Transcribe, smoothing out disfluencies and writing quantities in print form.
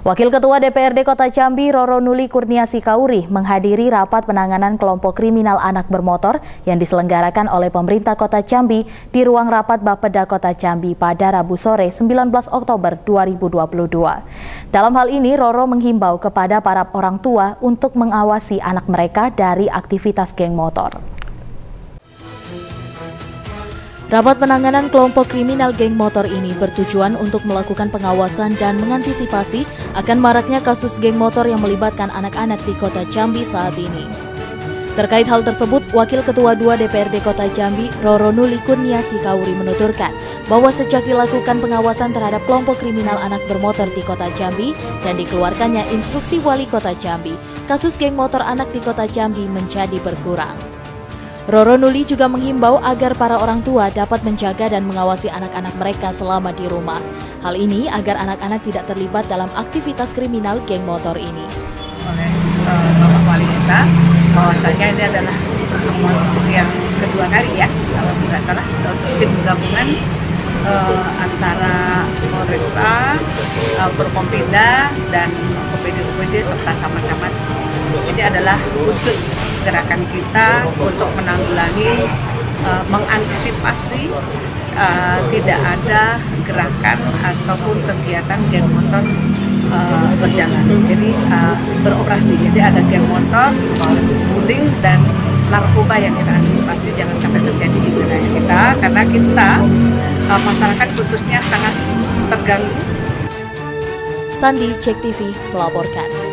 Wakil Ketua DPRD Kota Jambi, Roro Nuli Kurniasi Kauri, menghadiri rapat penanganan kelompok kriminal anak bermotor yang diselenggarakan oleh pemerintah Kota Jambi di ruang rapat Bapeda Kota Jambi pada Rabu sore 19 Oktober 2022. Dalam hal ini, Roro menghimbau kepada para orang tua untuk mengawasi anak mereka dari aktivitas geng motor. Rapat penanganan kelompok kriminal geng motor ini bertujuan untuk melakukan pengawasan dan mengantisipasi akan maraknya kasus geng motor yang melibatkan anak-anak di Kota Jambi saat ini. Terkait hal tersebut, Wakil Ketua 2 DPRD Kota Jambi, Roro Nuli Kurniasi Kauri menuturkan bahwa sejak dilakukan pengawasan terhadap kelompok kriminal anak bermotor di Kota Jambi dan dikeluarkannya instruksi Wali Kota Jambi, kasus geng motor anak di Kota Jambi menjadi berkurang. Roro Nuli juga menghimbau agar para orang tua dapat menjaga dan mengawasi anak-anak mereka selama di rumah. Hal ini agar anak-anak tidak terlibat dalam aktivitas kriminal geng motor ini. Oleh Bapak Wali kita, bahwasanya ini adalah pertemuan yang kedua kali ya, kalau tidak salah, tim gabungan antara Polresta, Forkompinda dan UPD serta camat-camat. Ini adalah wujud gerakan kita untuk menanggulangi, mengantisipasi tidak ada gerakan ataupun kegiatan geng motor berjalan. Jadi beroperasi. Jadi ada geng motor, bullying dan narkoba yang kita antisipasi jangan sampai terjadi di wilayah kita, karena kita masyarakat khususnya sangat terganggu. Sandi, Cek TV melaporkan.